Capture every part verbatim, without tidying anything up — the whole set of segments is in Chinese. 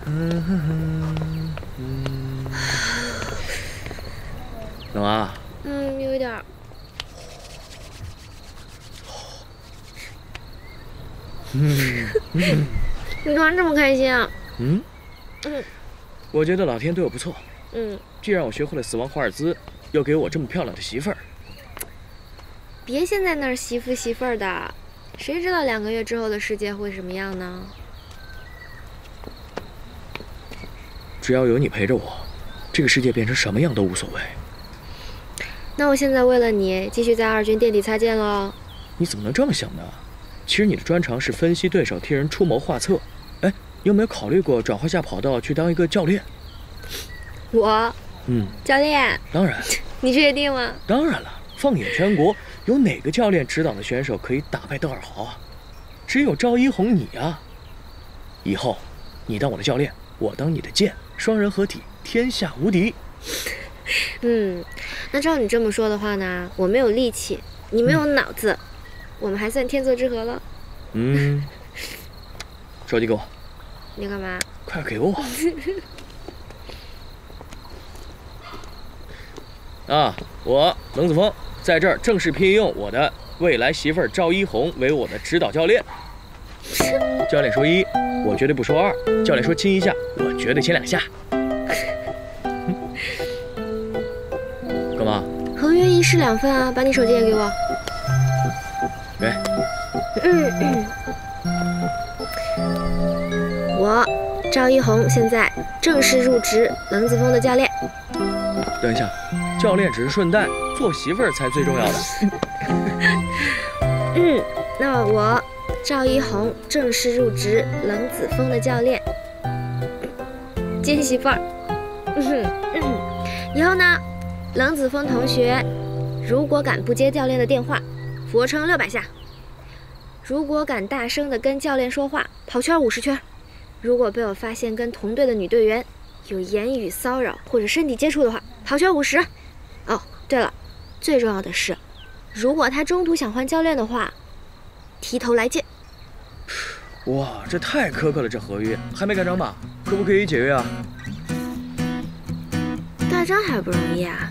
嗯哼哼嗯，冷啊？ 嗯，有一点儿。 嗯嗯， 你突然这么开心啊？ 嗯嗯， 我觉得老天对我不错。 嗯， 既让我学会了死亡华尔兹，又给我这么漂亮的媳妇儿。 别现在那儿媳妇媳妇儿的，谁知道两个月之后的世界会什么样呢？ 只要有你陪着我，这个世界变成什么样都无所谓。 那我现在为了你，继续在二军垫底擦剑喽。 你怎么能这么想呢？其实你的专长是分析对手，替人出谋划策。哎，你有没有考虑过转换下跑道，去当一个教练？ 我， 嗯， 教练。 当然。 你确定吗？ 当然了，放眼全国，有哪个教练指导的选手可以打败邓尔豪啊？只有赵一红你啊！以后，你当我的教练，我当你的剑，双人合体，天下无敌。 嗯，那照你这么说的话呢，我没有力气，你没有脑子，嗯、我们还算天作之合了。 嗯，手机给我。 你干嘛？ 快给我！啊，我冷子峰在这儿正式聘用我的未来媳妇儿赵一红为我的指导教练。教练说一，我绝对不说二；教练说亲一下，我绝对亲两下。干嘛？ 合约一式两份啊，把你手机也给我。 给。 嗯嗯。我赵一红现在正式入职冷子峰的教练。 等一下，教练只是顺带，做媳妇儿才最重要的。 嗯，那我赵一红正式入职冷子峰的教练，接媳妇儿。嗯嗯，以后呢，冷子峰同学如果敢不接教练的电话，俯卧撑六百下；如果敢大声的跟教练说话，跑圈五十圈；如果被我发现跟同队的女队员有言语骚扰或者身体接触的话，跑圈五十。哦，对了，最重要的是，如果他中途想换教练的话，提头来见。 哇，这太苛刻了，这合约还没盖章吧？可不可以解约啊？ 盖章还不容易啊。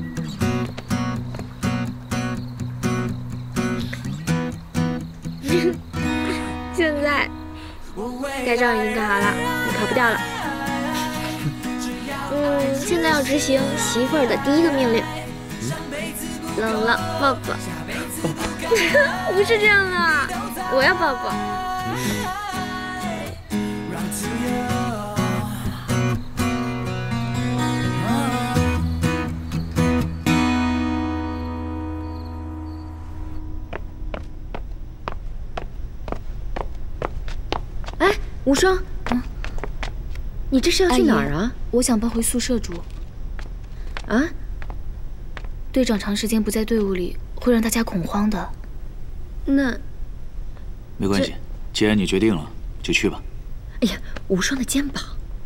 现在盖章已经盖好了，你逃不掉了。嗯，现在要执行媳妇儿的第一个命令。嗯、冷了，抱抱。哦、不是这样的，我要抱抱。哎，无双，嗯，你这是要去哪儿啊？ 我想搬回宿舍住。 啊？ 队长长时间不在队伍里，会让大家恐慌的。 那没关系，既然你决定了，就去吧。 哎呀，无双的肩膀。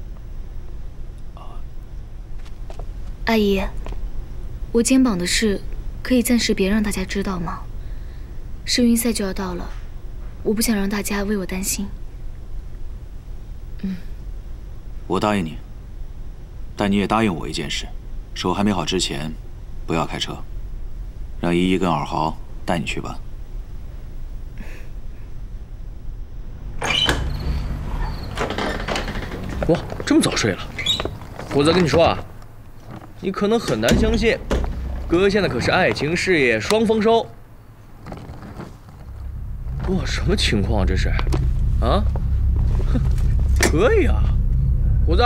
阿姨，我肩膀的事可以暂时别让大家知道吗？世运赛就要到了，我不想让大家为我担心。 嗯， 我答应你，但你也答应我一件事：手还没好之前，不要开车，让依依跟尔豪带你去吧。 哇，这么早睡了？虎子跟你说啊，你可能很难相信，哥现在可是爱情事业双丰收。哇，什么情况这是？啊？哼，可以啊，虎子。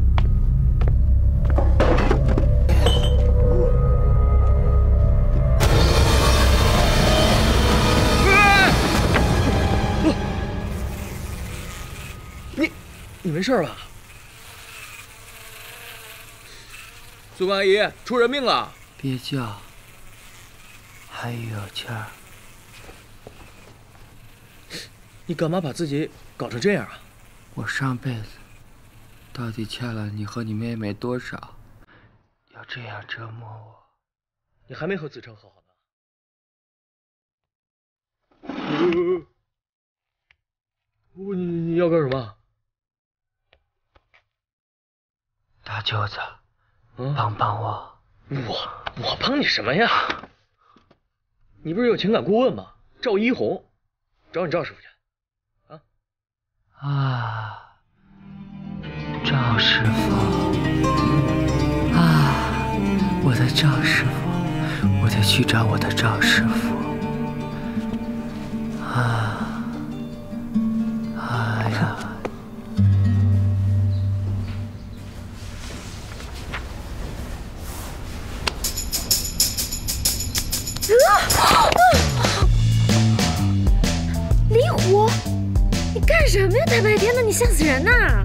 你，你没事吧？宿管阿姨，出人命了！ 别叫，还有气儿。 你干嘛把自己搞成这样啊？ 我上辈子到底欠了你和你妹妹多少，要这样折磨我？ 你还没和子成和好呢。我、呃，你你要干什么？ 舅子，嗯、帮帮我。 我我帮你什么呀？你不是有情感顾问吗？赵一红，找你赵师傅去。啊啊，赵师傅。啊，我的赵师傅，我得去找我的赵师傅。啊，哎呀。 李虎，你干什么呀？大白天的，你吓死人呐！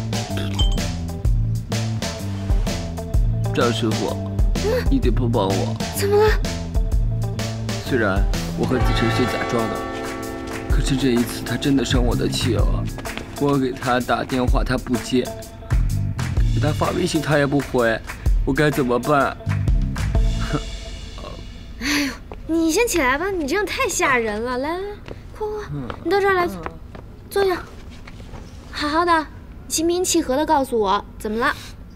赵师傅，嗯、你得帮帮我。 怎么了？ 虽然我和子晨是假装的，可是这一次他真的生我的气了。我给他打电话他不接，给他发微信他也不回，我该怎么办？ 你先起来吧，你这样太吓人了。来来来，快快，你到这儿来坐，坐下，好好的，心平气和的告诉我怎么了。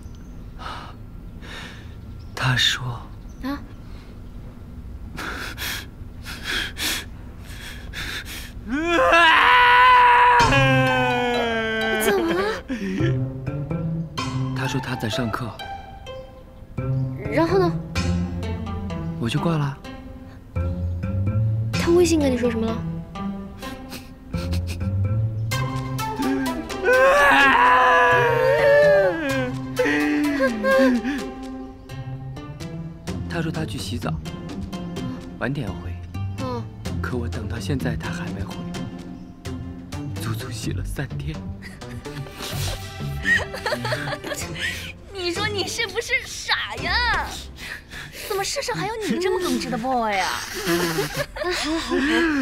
他说啊，怎么了？ 他说他在上课， 然后呢？ 我就挂了。 他微信跟你说什么了？ 他说他去洗澡，晚点回。 嗯。 可我等到现在他还没回，足足洗了三天。 你说你是不是傻呀？ 怎么世上还有你这么耿直的 boy 啊？ 好好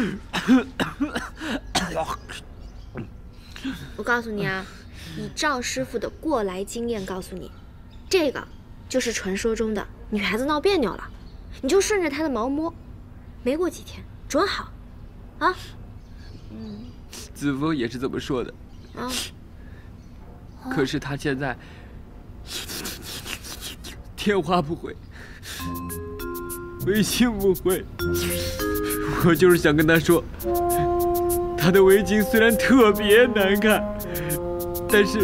好，我告诉你啊，以赵师傅的过来经验告诉你，这个就是传说中的女孩子闹别扭了，你就顺着她的毛摸，没过几天准好，啊？ 嗯，子枫也是这么说的。 啊。 可是他现在电话不回。 微信不回，我就是想跟他说，他的围巾虽然特别难看，但是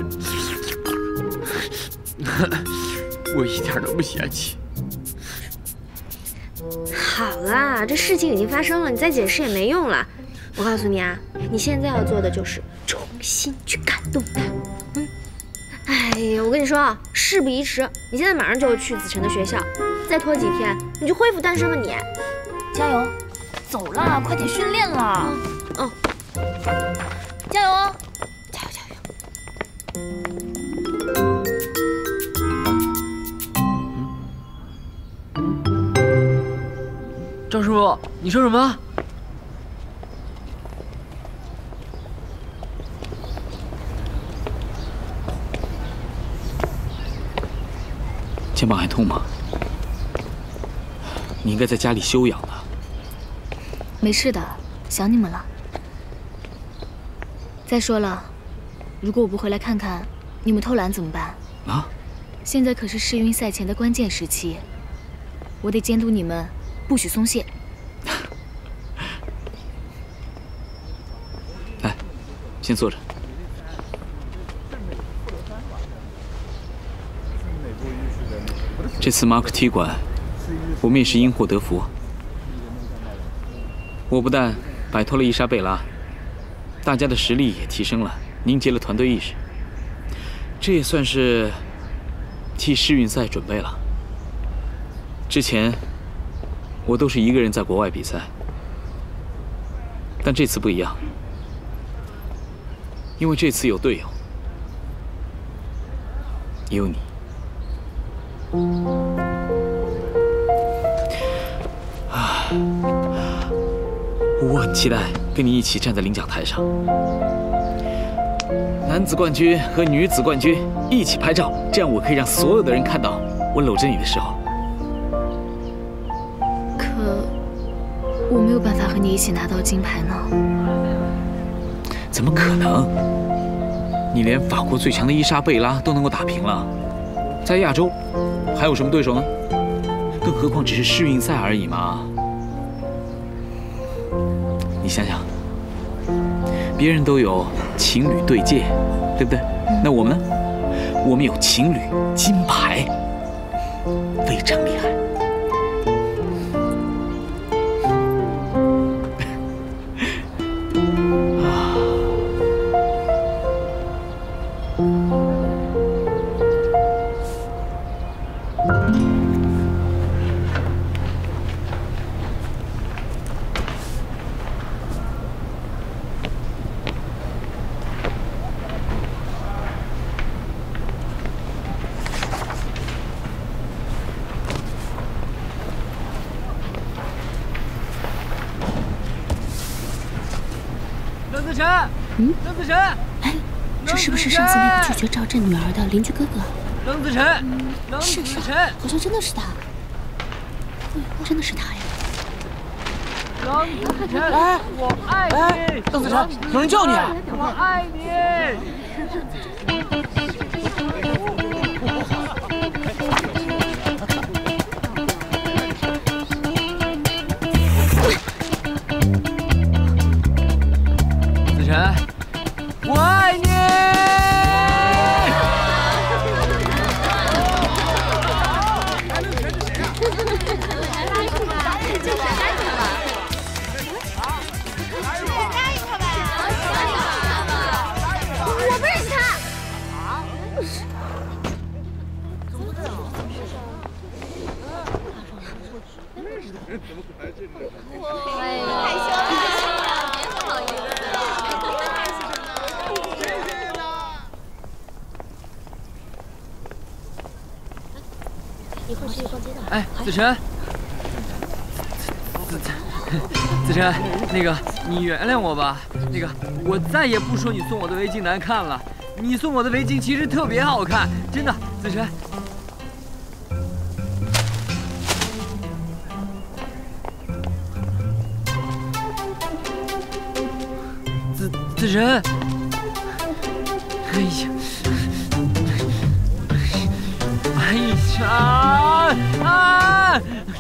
我一点都不嫌弃。 好啦，这事情已经发生了，你再解释也没用了。我告诉你啊，你现在要做的就是重新去感动他。嗯，哎呀，我跟你说啊，事不宜迟，你现在马上就去子晨的学校。 再拖几天，你就恢复单身了你。 加油，走啦，快点训练啦。 嗯， 加油哦， 加油加油。 赵师傅，你说什么？ 肩膀还痛吗？ 你应该在家里休养的。 没事的，想你们了。再说了，如果我不回来看看，你们偷懒怎么办？ 啊！ 现在可是世运赛前的关键时期，我得监督你们，不许松懈。 来，先坐着。这次马克踢馆。 我们也是因祸得福。我不但摆脱了伊莎贝拉，大家的实力也提升了，凝结了团队意识。这也算是替世运赛准备了。之前我都是一个人在国外比赛，但这次不一样，因为这次有队友，也有你。 我很期待跟你一起站在领奖台上，男子冠军和女子冠军一起拍照，这样我可以让所有的人看到我搂着你的时候。 可我没有办法和你一起拿到金牌呢。 怎么可能？你连法国最强的伊莎贝拉都能够打平了， 在亚洲，还有什么对手呢？更何况只是世运赛而已嘛。你想想，别人都有情侣对戒，对不对？那我们呢？我们有情侣金牌，非常厉害。 嗯，冷子辰，哎，这是不是上次那个拒绝赵震女儿的邻居哥哥？ 冷子辰，冷子辰， 好像真的是他，对，真的是他呀！ 冷子辰，哎，我爱你！ 冷子辰，有人叫你啊！ 我爱你！子辰。我爱你！ 我不认识他。哎呀，害羞了，别不好意思。一会儿去逛街的。 哎，子辰，子子子辰，那个你原谅我吧，那个我再也不说你送我的围巾难看了，你送我的围巾其实特别好看，真的，子辰。子子辰，哎呀。哎呀啊！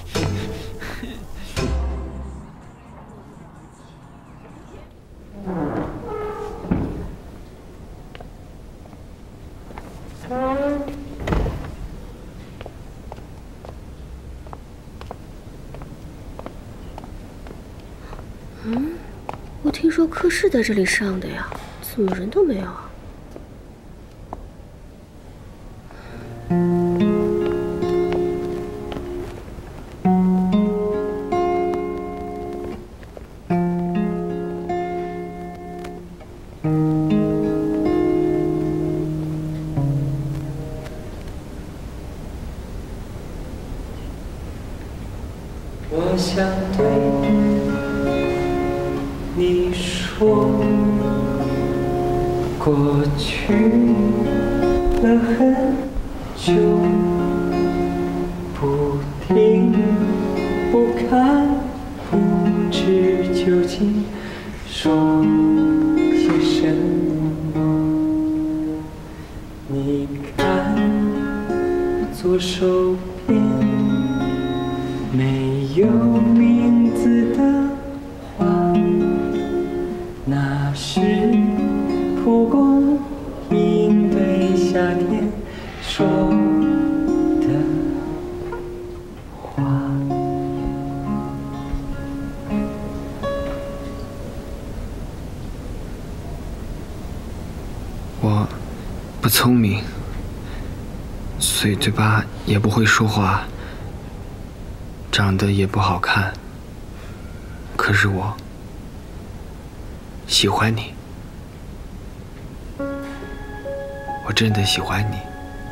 嗯，我听说课是在这里上的呀，怎么人都没有啊？ 我想对你说，过去了很久，不听不看不知究竟说些什么。你看左手边没有名字的花，那是蒲公英对夏天说的话。 我不聪明，所以嘴巴也不会说话。长得也不好看，可是我喜欢你，我真的喜欢你。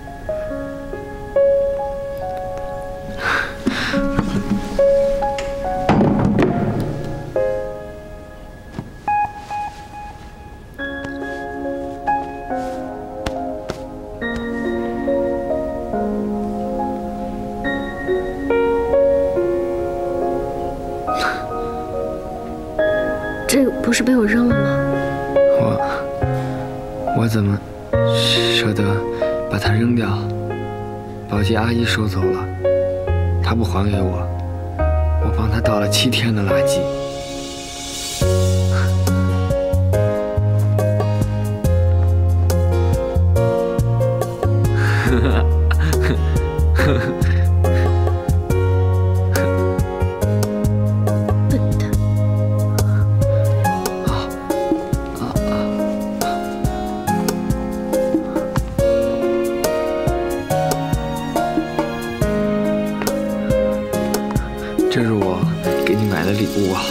这个不是被我扔了吗？ 我我怎么舍得把它扔掉？ 保洁阿姨收走了，她不还给我，我帮她倒了七天的垃圾。这是我给你买的礼物啊。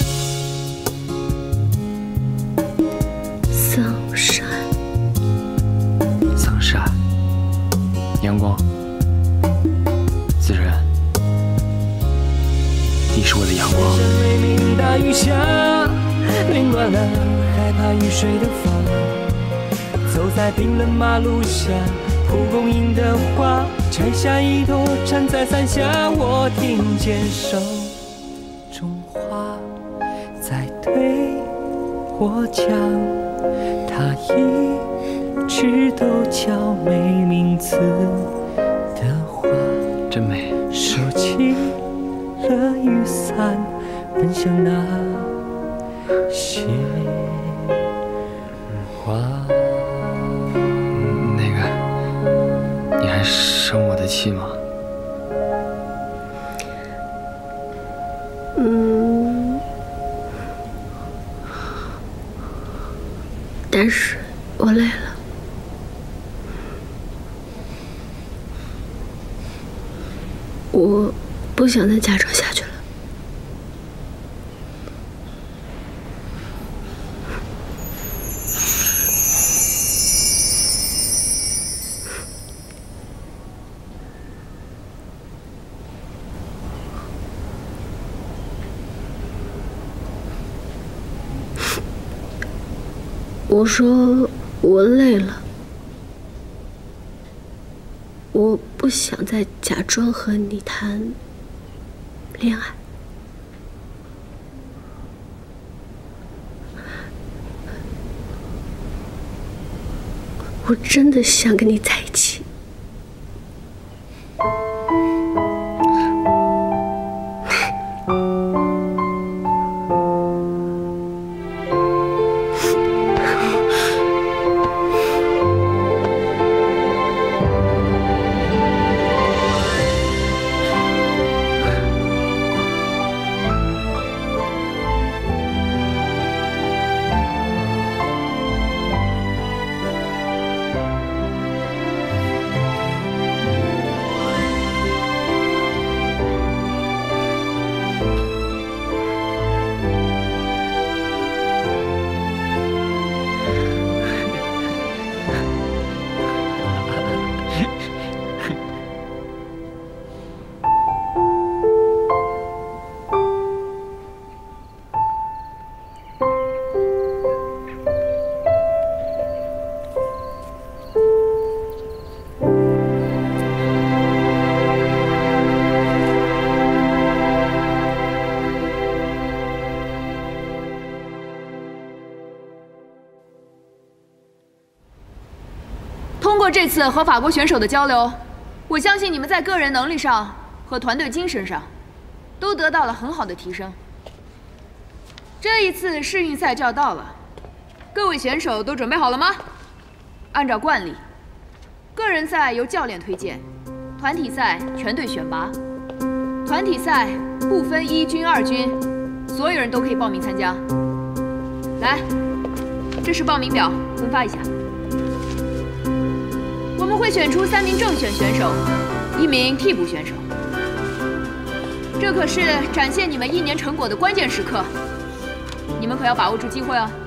sunshine， sunshine， 阳光，自然，你是我的阳光。 雷鸣大雨下，凌乱了害怕雨水的风，走在冰冷马路下。蒲公英的花，摘下一朵站在伞下，我听见手中花在对我讲，它一直都叫没名字的花， 真美。 收起了雨伞，奔向那些花。 还生我的气吗？ 嗯，但是我累了，我不想再假装下去了。我说我累了，我不想再假装和你谈恋爱。我真的想跟你在一起。 通过这次和法国选手的交流，我相信你们在个人能力上和团队精神上都得到了很好的提升。这一次世运赛就要到了，各位选手都准备好了吗？按照惯例，个人赛由教练推荐，团体赛全队选拔。团体赛不分一军、二军，所有人都可以报名参加。来，这是报名表，分发一下。我们会选出三名正选选手，一名替补选手。这可是展现你们一年成果的关键时刻，你们可要把握住机会哦。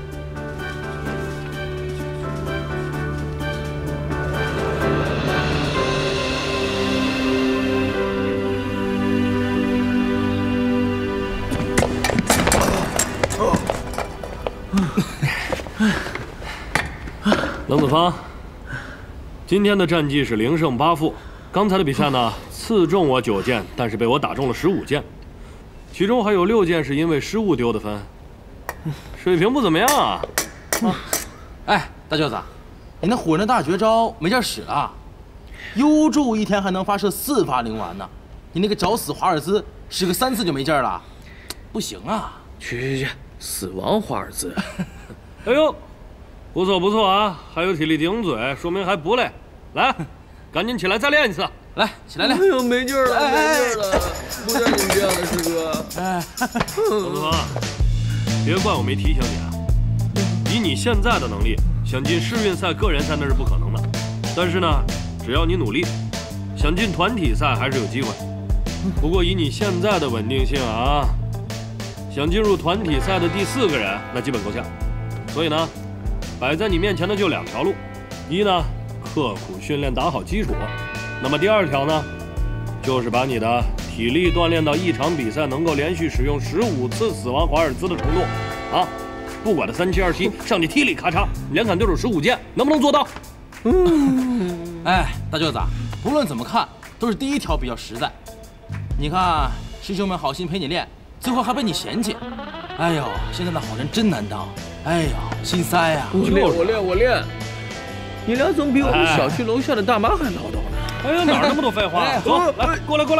冷子方，今天的战绩是零胜八负。刚才的比赛呢，刺中我九箭，但是被我打中了十五箭，其中还有六箭是因为失误丢的分，水平不怎么样啊。 啊哎，大舅子，你那唬人的大绝招没劲使了？ 优助一天还能发射四发灵丸呢，你那个找死华尔兹使个三次就没劲儿了，不行啊！ 去去去，死亡华尔兹！ 哎呦，不错不错啊，还有体力顶嘴，说明还不累。来，赶紧起来再练一次。 来，起来练！ 哎呦，没劲儿了，没劲儿了，不像你这样的师哥。 哎，冯子峰，别怪我没提醒你啊。以你现在的能力，想进世运赛个人赛那是不可能的。但是呢，只要你努力，想进团体赛还是有机会。不过以你现在的稳定性啊，想进入团体赛的第四个人，那基本够呛。所以呢，摆在你面前的就两条路：一呢，刻苦训练，打好基础。那么第二条呢，就是把你的体力锻炼到一场比赛能够连续使用十五次死亡华尔兹的程度啊！不管他三七二七，上去踢里咔嚓，连砍对手十五剑，能不能做到？ 嗯，哎，大舅子，不论怎么看，都是第一条比较实在。你看师兄们好心陪你练，最后还被你嫌弃。哎呦，现在的好人真难当。哎呦，心塞呀！ 我练，我练，我练。你俩总比我们小区楼下的大妈还唠叨呢。 哎呀，哪儿那么多废话？走，来，过来，过来。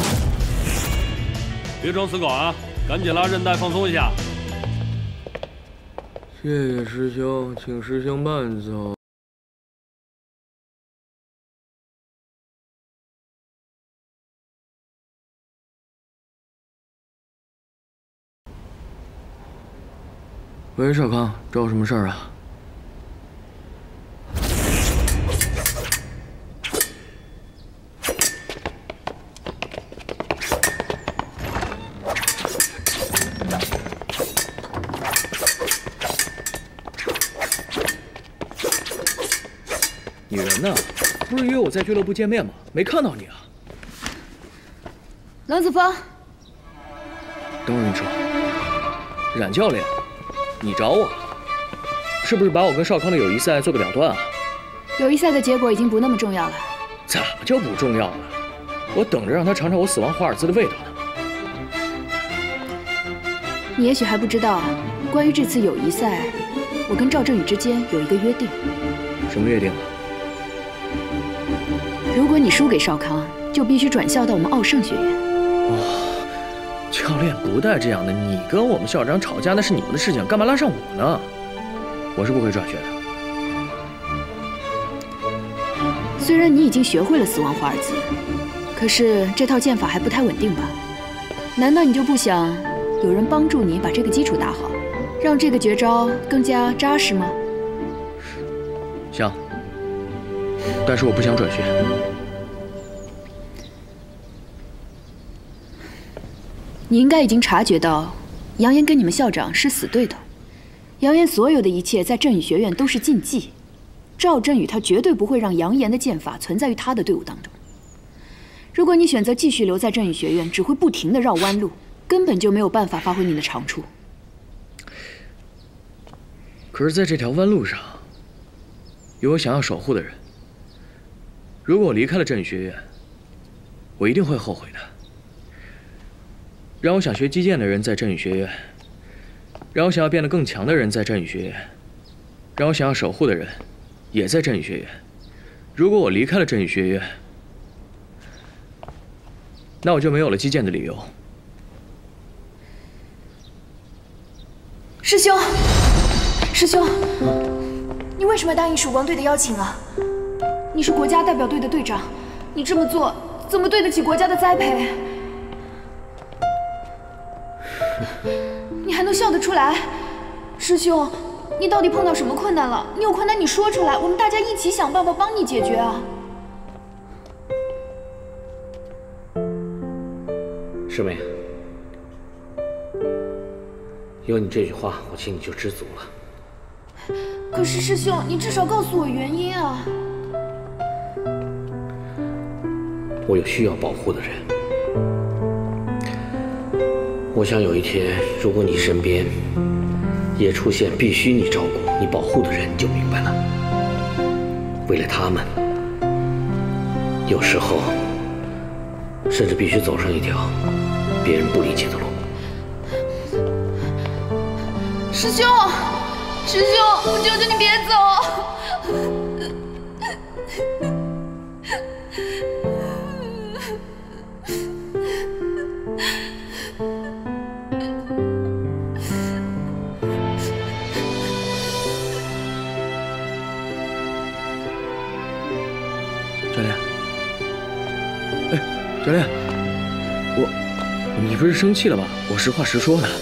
别装死狗啊！赶紧拉韧带，放松一下。 谢谢师兄，请师兄慢走。喂，少康，找我什么事儿啊？ 你人呢？不是约我在俱乐部见面吗？没看到你啊。 冷子峰， 等会儿你说，冉教练，你找我，是不是把我跟少康的友谊赛做个了断啊？ 友谊赛的结果已经不那么重要了。 怎么就不重要了？我等着让他尝尝我死亡华尔兹的味道呢。 你也许还不知道，关于这次友谊赛，我跟赵振宇之间有一个约定。 什么约定啊？ 如果你输给少康，就必须转校到我们奥盛学院。 哦，教练不带这样的，你跟我们校长吵架那是你们的事情，干嘛拉上我呢？我是不会转学的。 虽然你已经学会了死亡华尔兹，可是这套剑法还不太稳定吧？难道你就不想有人帮助你把这个基础打好，让这个绝招更加扎实吗？ 想，但是我不想转学。 你应该已经察觉到，杨岩跟你们校长是死对头。杨岩所有的一切在振宇学院都是禁忌，赵振宇他绝对不会让杨岩的剑法存在于他的队伍当中。如果你选择继续留在振宇学院，只会不停地绕弯路，根本就没有办法发挥你的长处。 可是，在这条弯路上，有我想要守护的人。如果我离开了振宇学院，我一定会后悔的。让我想学击剑的人在振宇学院，让我想要变得更强的人在振宇学院，让我想要守护的人也在振宇学院。如果我离开了振宇学院，那我就没有了击剑的理由。 师兄，师兄，你为什么答应曙光队的邀请啊？你是国家代表队的队长，你这么做怎么对得起国家的栽培？你还能笑得出来？师兄，你到底碰到什么困难了？你有困难你说出来，我们大家一起想办法帮你解决啊！ 师妹，有你这句话，我心里就知足了。 可是师兄，你至少告诉我原因啊！ 我有需要保护的人。我想有一天，如果你身边也出现必须你照顾、你保护的人，你就明白了。为了他们，有时候甚至必须走上一条别人不理解的路。 师兄，师兄，我求求你别走！ 教练，我，你不是生气了吧？我实话实说的。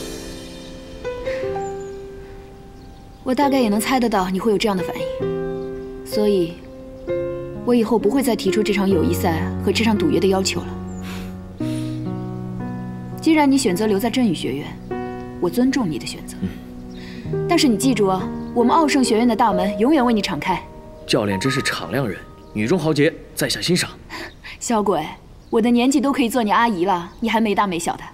我大概也能猜得到你会有这样的反应，所以，我以后不会再提出这场友谊赛和这场赌约的要求了。既然你选择留在振宇学院，我尊重你的选择。嗯、但是你记住啊，我们傲盛学院的大门永远为你敞开。 教练真是敞亮人，女中豪杰，在下欣赏。 小鬼，我的年纪都可以做你阿姨了，你还没大没小的。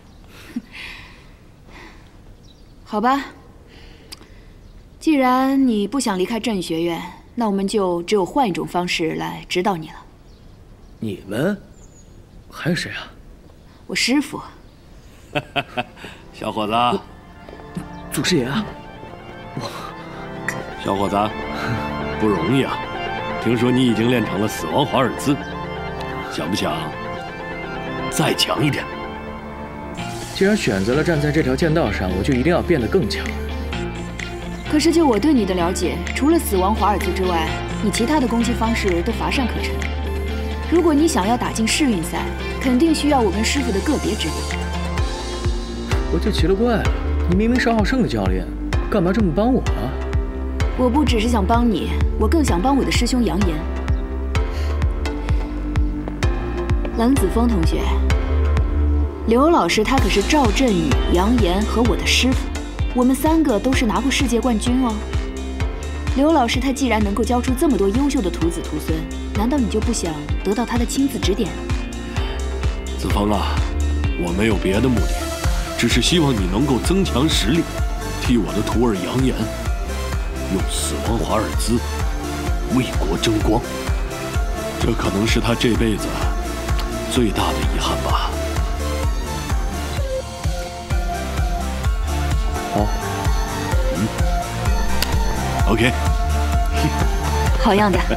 好吧，既然你不想离开振宇学院，那我们就只有换一种方式来指导你了。 你们？还有谁啊？ 我师傅。 小伙子， 祖师爷啊！ 小伙子，不容易啊！听说你已经练成了死亡华尔兹，想不想再强一点？ 既然选择了站在这条剑道上，我就一定要变得更强。 可是就我对你的了解，除了死亡华尔兹之外，你其他的攻击方式都乏善可陈。如果你想要打进世运赛，肯定需要我跟师傅的个别指点。 我就奇了怪了，你明明是傲盛的教练，干嘛这么帮我啊？ 我不只是想帮你，我更想帮我的师兄杨岩。冷子峰同学，刘老师他可是赵振宇、杨岩和我的师傅，我们三个都是拿过世界冠军哦。刘老师他既然能够教出这么多优秀的徒子徒孙，难道你就不想得到他的亲自指点？ 子峰啊，我没有别的目的，只是希望你能够增强实力，替我的徒儿杨岩用死亡华尔兹为国争光。这可能是他这辈子最大的遗憾吧。 好， 嗯 ，OK， 好样的。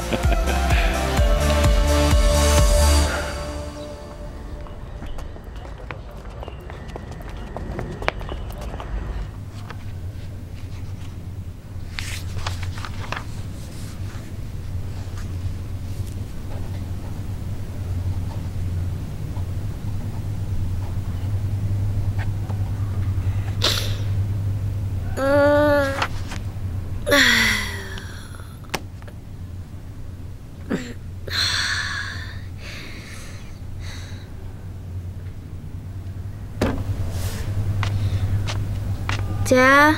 姐，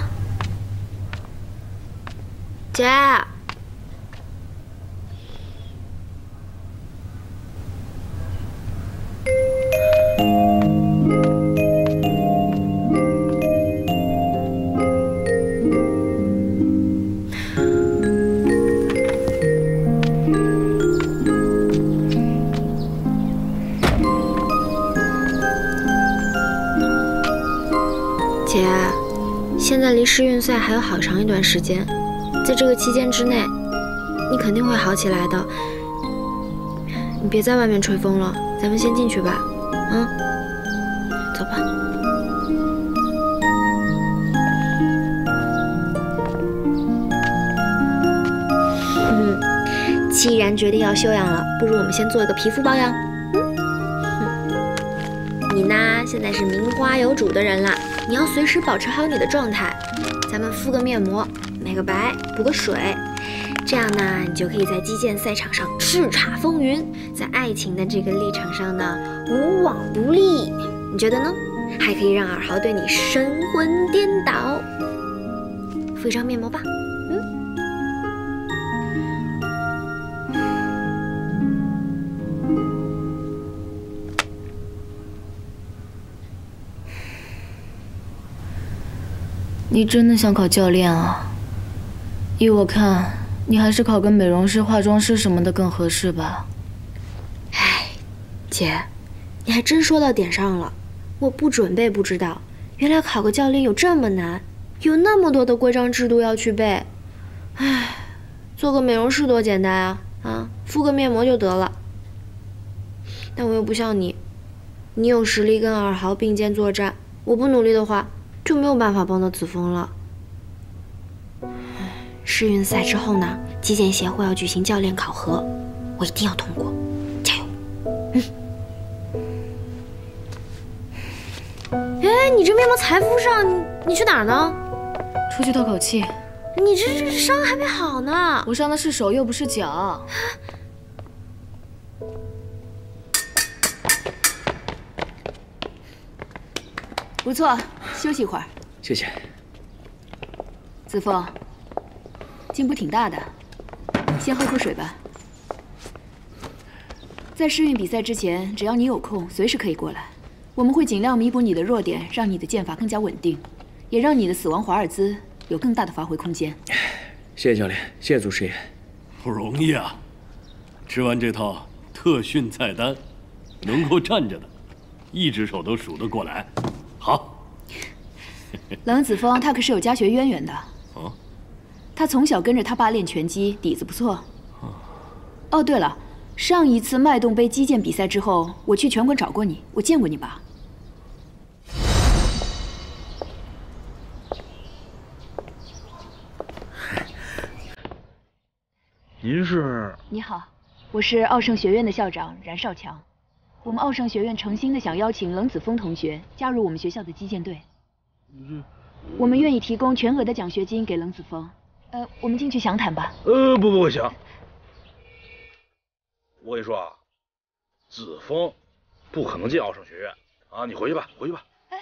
姐，姐。现在离世运赛还有好长一段时间，在这个期间之内，你肯定会好起来的。你别在外面吹风了，咱们先进去吧。嗯，走吧。嗯，既然决定要休养了，不如我们先做一个皮肤保养。嗯，你呢，现在是名花有主的人啦。你要随时保持好你的状态，咱们敷个面膜，美个白，补个水，这样呢，你就可以在击剑赛场上叱咤风云，在爱情的这个立场上呢，无往不利。你觉得呢？还可以让尔豪对你神魂颠倒。敷一张面膜吧。嗯。 你真的想考教练啊？依我看，你还是考个美容师、化妆师什么的更合适吧。 哎，姐，你还真说到点上了。我不准备不知道，原来考个教练有这么难，有那么多的规章制度要去背。哎，做个美容师多简单啊！啊，敷个面膜就得了。但我又不像你，你有实力跟尔豪并肩作战，我不努力的话，就没有办法帮到子枫了。世运赛之后呢，击剑协会要举行教练考核，我一定要通过，加油！嗯。 你这面膜才敷上，你你去哪儿呢？ 出去透口气。 你这这伤还没好呢。 我伤的是手，又不是脚。 不错，休息一会儿。 谢谢。 子枫，进步挺大的，先喝口水吧。在世运比赛之前，只要你有空，随时可以过来。我们会尽量弥补你的弱点，让你的剑法更加稳定，也让你的死亡华尔兹有更大的发挥空间。 谢谢教练，谢谢祖师爷。 不容易啊！吃完这套特训菜单，能够站着的，一只手都数得过来。好。 冷子枫他可是有家学渊源的。 哦。 他从小跟着他爸练拳击，底子不错。哦，对了。上一次脉动杯击剑比赛之后，我去拳馆找过你，我见过你吧？ 您是？ 你好，我是奥盛学院的校长冉少强。我们奥盛学院诚心的想邀请冷子枫同学加入我们学校的击剑队。 这， 我们愿意提供全额的奖学金给冷子枫。呃，我们进去详谈吧。 呃，不不不行。我跟你说啊，子枫不可能进奥盛学院啊！你回去吧，回去吧。 哎，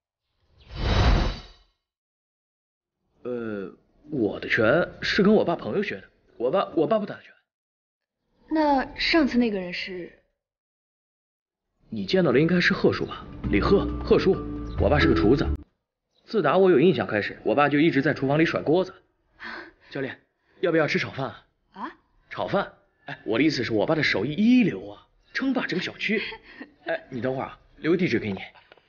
呃，我的拳是跟我爸朋友学的，我爸我爸不打拳。 那上次那个人是？ 你见到的应该是贺叔吧？李贺，贺叔。我爸是个厨子，自打我有印象开始，我爸就一直在厨房里甩锅子。教练，要不要吃炒饭啊？ 啊？ 炒饭。哎，我的意思是我爸的手艺一流啊，称霸整个小区。哎，你等会儿啊，留个地址给你。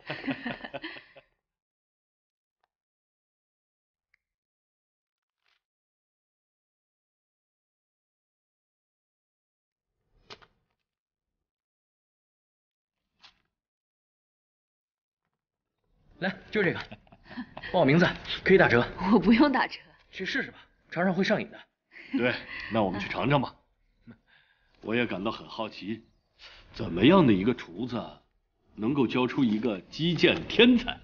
来，就这个，报我名字，可以打折。 我不用打折， 去试试吧，尝尝会上瘾的。 对，那我们去尝尝吧。我也感到很好奇，怎么样的一个厨子能够教出一个击剑天才？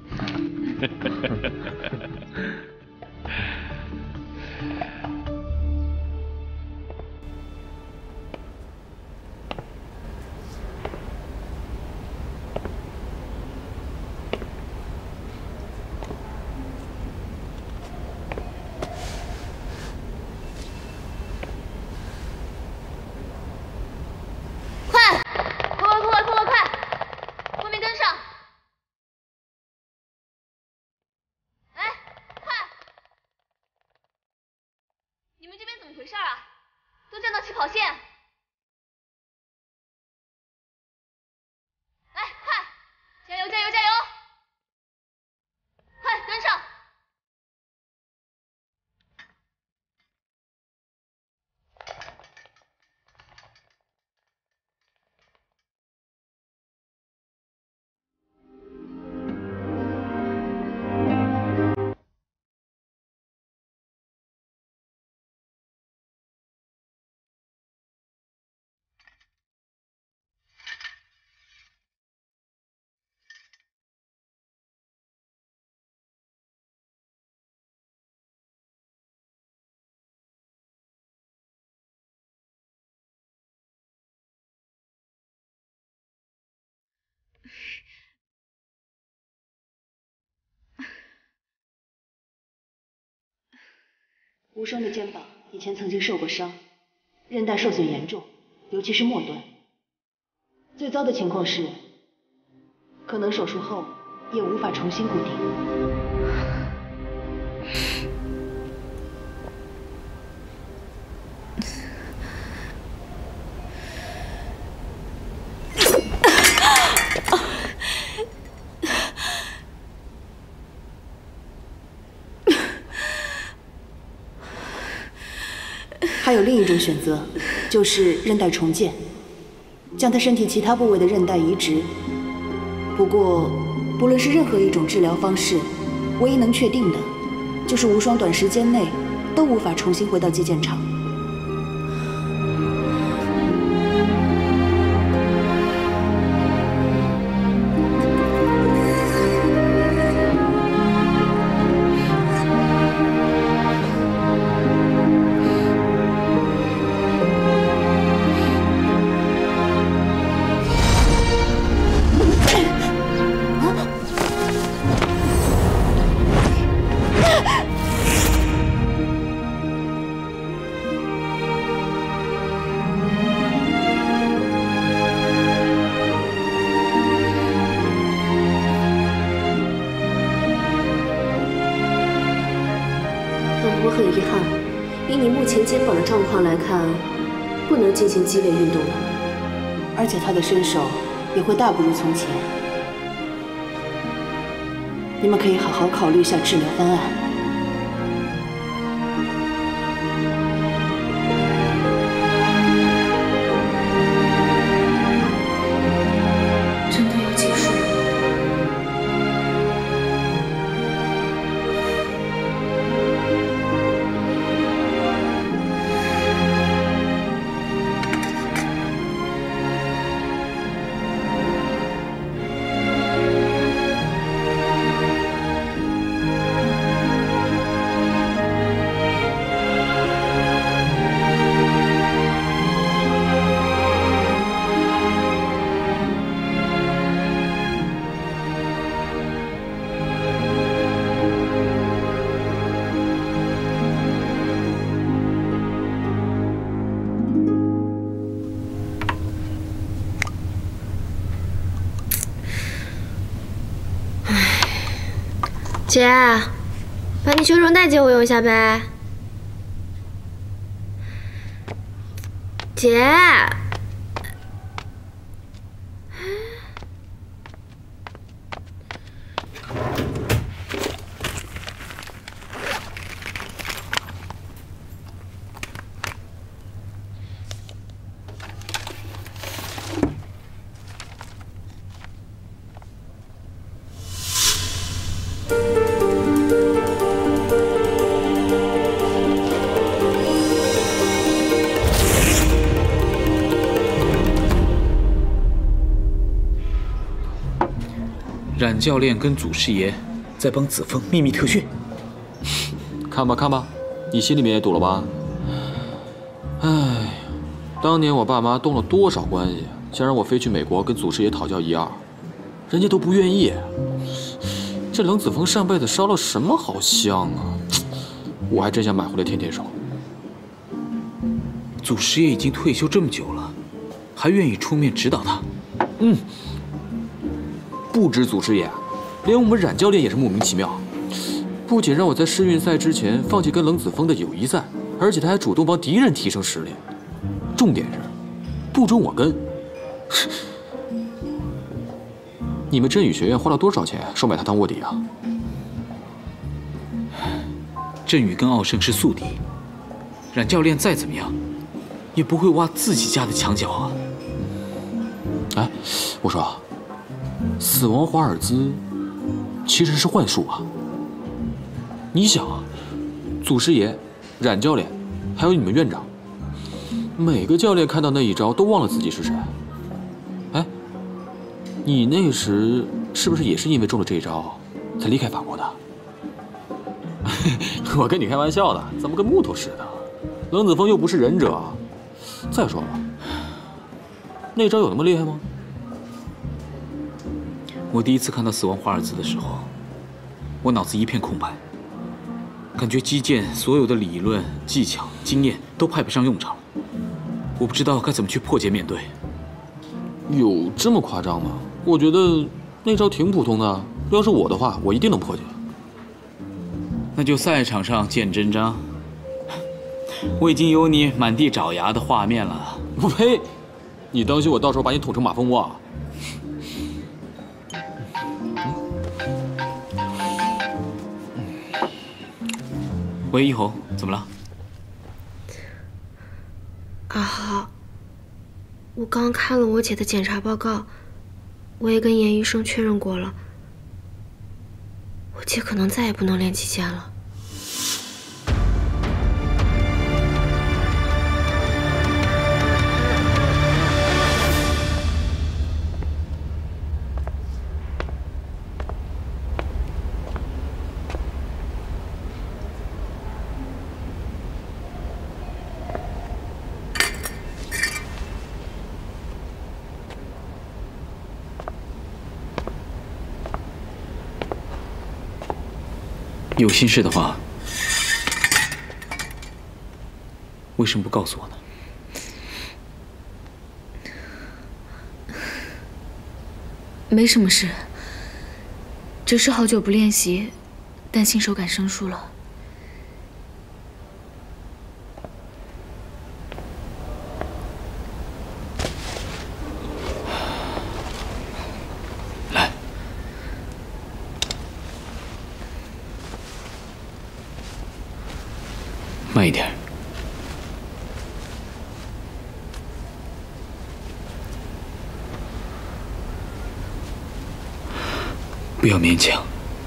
无双的肩膀以前曾经受过伤，韧带受损严重，尤其是末端。最糟的情况是，可能手术后也无法重新固定。还有另一种选择，就是韧带重建，将他身体其他部位的韧带移植。不过，不论是任何一种治疗方式，唯一能确定的，就是无双短时间内都无法重新回到击剑场。 但我很遗憾，以你目前肩膀的状况来看，不能进行激烈运动了，而且他的身手也会大不如从前。你们可以好好考虑一下治疗方案。 真的要结束了？ 姐，把你修容带借我用一下呗。姐， 冉教练跟祖师爷在帮子枫秘密特训， 看吧看吧，你心里面也堵了吧？哎，当年我爸妈动了多少关系，想让我飞去美国跟祖师爷讨教一二，人家都不愿意。这冷子枫上辈子烧了什么好香啊？我还真想买回来天天烧。 祖师爷已经退休这么久了，还愿意出面指导他。 嗯。不止祖师爷，连我们冉教练也是莫名其妙。不仅让我在世运赛之前放弃跟冷子枫的友谊赛，而且他还主动帮敌人提升实力。重点是，不准我跟。你们振宇学院花了多少钱收买他当卧底啊？ 振宇跟傲胜是宿敌，冉教练再怎么样，也不会挖自己家的墙角啊。 哎，我说。死亡华尔兹其实是幻术啊！你想啊，祖师爷、冉教练，还有你们院长，每个教练看到那一招都忘了自己是谁。哎，你那时是不是也是因为中了这一招才离开法国的？我跟你开玩笑的，怎么跟木头似的？冷子枫又不是忍者。再说了，那招有那么厉害吗？ 我第一次看到死亡华尔兹的时候，我脑子一片空白，感觉击剑所有的理论、技巧、经验都派不上用场，我不知道该怎么去破解面对。 有这么夸张吗？我觉得那招挺普通的，要是我的话，我一定能破解。 那就赛场上见真章。我已经有你满地找牙的画面了。 我呸！你当心我到时候把你捅成马蜂窝啊！ 喂，一侯，怎么了？ 二号，我刚看了我姐的检查报告，我也跟严医生确认过了，我姐可能再也不能练击剑了。 有心事的话，为什么不告诉我呢？ 没什么事，只是好久不练习，担心手感生疏了。 慢一点。不要勉强。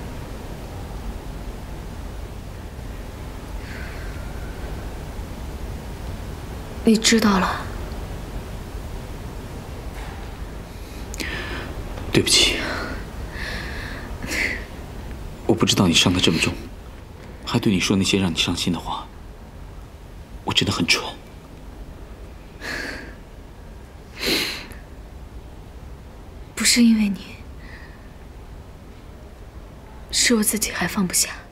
你知道了。 对不起，我不知道你伤得这么重，还对你说那些让你伤心的话，我真的很蠢。 不是因为你，是我自己还放不下。